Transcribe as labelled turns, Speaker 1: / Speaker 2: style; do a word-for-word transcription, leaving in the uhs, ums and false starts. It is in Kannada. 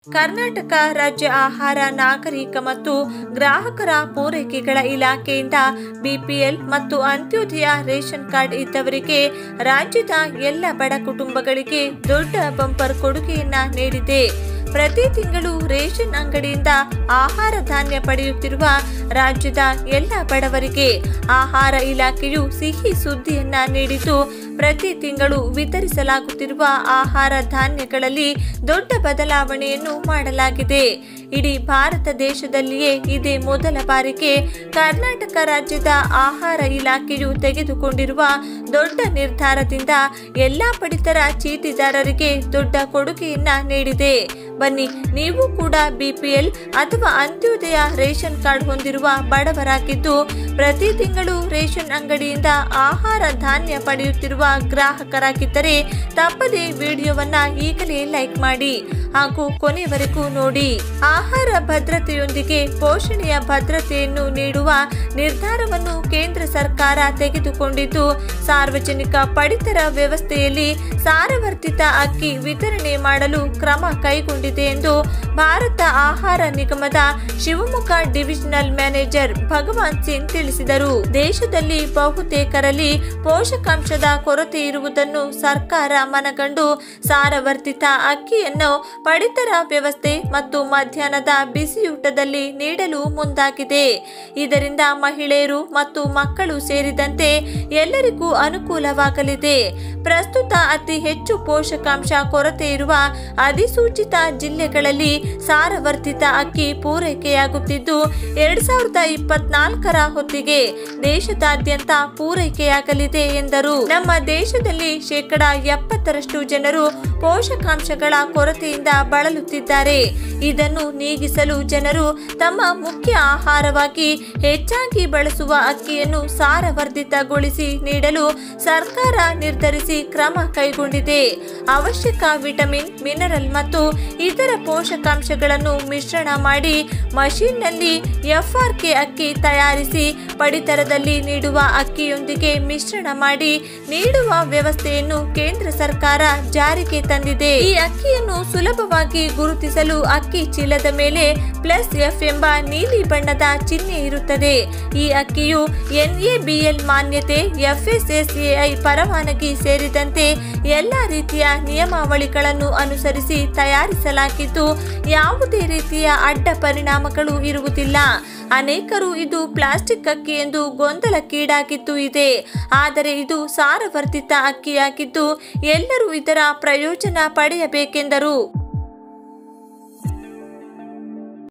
Speaker 1: ಕರ್ನಾಟಕ ರಾಜ್ಯ ಆಹಾರ ನಾಗರಿಕ ಮತ್ತು ಗ್ರಾಹಕರ ಪೂರೈಕೆಗಳ ಇಲಾಖೆಯಿಂದ ಬಿಪಿಎಲ್ ಮತ್ತು ಅಂತ್ಯೋದಯ ರೇಷನ್ ಕಾರ್ಡ್ ಇದ್ದವರಿಗೆ ರಾಜ್ಯದ ಎಲ್ಲ ಬಡ ಕುಟುಂಬಗಳಿಗೆ ದೊಡ್ಡ ಬಂಪರ್ ಕೊಡುಗೆಯನ್ನ ನೀಡಿದೆ. ಪ್ರತಿ ತಿಂಗಳು ರೇಷನ್ ಅಂಗಡಿಯಿಂದ ಆಹಾರ ಧಾನ್ಯ ಪಡೆಯುತ್ತಿರುವ ರಾಜ್ಯದ ಎಲ್ಲ ಬಡವರಿಗೆ ಆಹಾರ ಇಲಾಖೆಯು ಸಿಹಿ ಸುದ್ದಿಯನ್ನ ನೀಡಿದ್ದು, ಪ್ರತಿ ತಿಂಗಳು ವಿತರಿಸಲಾಗುತ್ತಿರುವ ಆಹಾರ ಧಾನ್ಯಗಳಲ್ಲಿ ದೊಡ್ಡ ಬದಲಾವಣೆಯನ್ನು ಮಾಡಲಾಗಿದೆ. ಇಡೀ ಭಾರತ ದೇಶದಲ್ಲಿಯೇ ಇದೇ ಮೊದಲ ಬಾರಿಗೆ ಕರ್ನಾಟಕ ರಾಜ್ಯದ ಆಹಾರ ಇಲಾಖೆಯು ತೆಗೆದುಕೊಂಡಿರುವ ದೊಡ್ಡ ನಿರ್ಧಾರದಿಂದ ಎಲ್ಲಾ ಪಡಿತರ ಚೀಟಿದಾರರಿಗೆ ದೊಡ್ಡ ಕೊಡುಗೆಯನ್ನ ನೀಡಿದೆ. ಬನ್ನಿ, ನೀವು ಕೂಡ ಬಿಪಿಎಲ್ ಅಥವಾ ಅಂತ್ಯೋದಯ ರೇಷನ್ ಕಾರ್ಡ್ ಹೊಂದಿರುವ ಬಡವರಾಗಿದ್ದು ಪ್ರತಿ ತಿಂಗಳು ರೇಷನ್ ಅಂಗಡಿಯಿಂದ ಆಹಾರ ಧಾನ್ಯ ಪಡೆಯುತ್ತಿರುವ ಗ್ರಾಹಕರಾಗಿದ್ದರೆ ತಪ್ಪದೇ ವಿಡಿಯೋವನ್ನ ಈಗಲೇ ಲೈಕ್ ಮಾಡಿ ಹಾಗೂ ಕೊನೆಯವರೆಗೂ ನೋಡಿ. ಆಹಾರ ಭದ್ರತೆಯೊಂದಿಗೆ ಪೋಷಣೆಯ ಭದ್ರತೆಯನ್ನು ನೀಡುವ ನಿರ್ಧಾರವನ್ನು ಕೇಂದ್ರ ಸರ್ಕಾರ ತೆಗೆದುಕೊಂಡಿದ್ದು, ಸಾರ್ವಜನಿಕ ಪಡಿತರ ವ್ಯವಸ್ಥೆಯಲ್ಲಿ ಸಾರವರ್ತಿತ ಅಕ್ಕಿ ವಿತರಣೆ ಮಾಡಲು ಕ್ರಮ ಕೈಗೊಂಡಿದೆ ಎಂದು ಭಾರತ ಆಹಾರ ನಿಗಮದ ಶಿವಮೊಗ್ಗ ಡಿವಿಷನಲ್ ಮ್ಯಾನೇಜರ್ ಭಗವಾನ್ ಸಿಂಗ್ ತಿಳಿಸಿದರು. ದೇಶದಲ್ಲಿ ಬಹುತೇಕರಲ್ಲಿ ಪೋಷಕಾಂಶದ ಕೊರತೆ ಇರುವುದನ್ನು ಸರ್ಕಾರ ಮನಗಂಡು ಸಾರವರ್ತಿತ ಅಕ್ಕಿಯನ್ನು ಪಡಿತರ ವ್ಯವಸ್ಥೆ ಮತ್ತು ಮಧ್ಯಾಹ್ನದ ಬಿಸಿಯೂಟದಲ್ಲಿ ನೀಡಲು ಮುಂದಾಗಿದೆ. ಇದರಿಂದ ಮಹಿಳೆಯರು ಮತ್ತು ಮಕ್ಕಳು ಸೇರಿದಂತೆ ಎಲ್ಲರಿಗೂ ಅನುಕೂಲವಾಗಲಿದೆ. ಪ್ರಸ್ತುತ ಅತಿ ಹೆಚ್ಚು ಪೋಷಕಾಂಶ ಕೊರತೆ ಇರುವ ಅಧಿಸೂಚಿತ ಜಿಲ್ಲೆಗಳಲ್ಲಿ ಸಾರವರ್ತಿತ ಅಕ್ಕಿ ಪೂರೈಕೆಯಾಗುತ್ತಿದ್ದು, ಎರಡ್ ಸಾವಿರದ ಇಪ್ಪತ್ನಾಲ್ಕರ ಹೊತ್ತಿಗೆ ದೇಶದಾದ್ಯಂತ ಪೂರೈಕೆಯಾಗಲಿದೆ ಎಂದರು. ನಮ್ಮ ದೇಶದಲ್ಲಿ ಶೇಕಡಾ ಎಪ್ಪತ್ತರಷ್ಟು ಜನರು ಪೋಷಕಾಂಶಗಳ ಕೊರತೆಯಿಂದ ಬಳಲುತ್ತಿದ್ದಾರೆ. ಇದನ್ನು ನೀಗಿಸಲು ಜನರು ತಮ್ಮ ಮುಖ್ಯ ಆಹಾರವಾಗಿ ಹೆಚ್ಚಾಗಿ ಬಳಸುವ ಅಕ್ಕಿಯನ್ನು ಸಾರವರ್ಧಿತಗೊಳಿಸಿ ನೀಡಲು ಸರ್ಕಾರ ನಿರ್ಧರಿಸಿ ಕ್ರಮ ಕೈಗೊಂಡಿದೆ. ಅವಶ್ಯಕ ವಿಟಮಿನ್, ಮಿನರಲ್ ಮತ್ತು ಇತರ ಪೋಷಕಾಂಶಗಳನ್ನು ಮಿಶ್ರಣ ಮಾಡಿ ಮಷೀನ್ನಲ್ಲಿ ಎಫ್ಆರ್ಕೆ ಅಕ್ಕಿ ತಯಾರಿಸಿ ಪಡಿತರದಲ್ಲಿ ನೀಡುವ ಅಕ್ಕಿಯೊಂದಿಗೆ ಮಿಶ್ರಣ ಮಾಡಿ ನೀಡುವ ವ್ಯವಸ್ಥೆಯನ್ನು ಕೇಂದ್ರ ಸರ್ಕಾರ ಜಾರಿಗೆ ತಂದಿದೆ. ಈ ಅಕ್ಕಿಯನ್ನು ಸುಲಭವಾಗಿ ಗುರುತಿಸಲು ಅಕ್ಕಿ ಚೀಲದ ಮೇಲೆ ಪ್ಲಸ್ ಎಫ್ ಎಂಬ ನೀಲಿ ಬಣ್ಣದ ಚಿಹ್ನೆ ಇರುತ್ತದೆ. ಈ ಅಕ್ಕಿಯು ಎನ್ಎಬಿಎಲ್ ಮಾನ್ಯತೆ, ಎಫ್ಎಸ್ಎಸ್ಎಐ ಪರವಾನಗಿ ಸೇರಿದಂತೆ ಎಲ್ಲಾ ರೀತಿಯ ನಿಯಮಾವಳಿಗಳನ್ನು ಅನುಸರಿಸಿ ತಯಾರಿಸಲಾಗಿದ್ದು, ಯಾವುದೇ ರೀತಿಯ ಅಡ್ಡ ಪರಿಣಾಮಗಳು ಇರುವುದಿಲ್ಲ. ಅನೇಕರು ಇದು ಪ್ಲಾಸ್ಟಿಕ್ ಅಕ್ಕಿ ಎಂದು ಗೊಂದಲಕ್ಕೀಡಾಗಿದ್ದು ಇದೆ. ಆದರೆ ಇದು ಸಾರವರ್ಧಿತ ಅಕ್ಕಿಯಾಗಿದ್ದು ಎಲ್ಲರೂ ಇದರ ಪ್ರಯೋಜನ ಪಡೆಯಬೇಕೆಂದರು.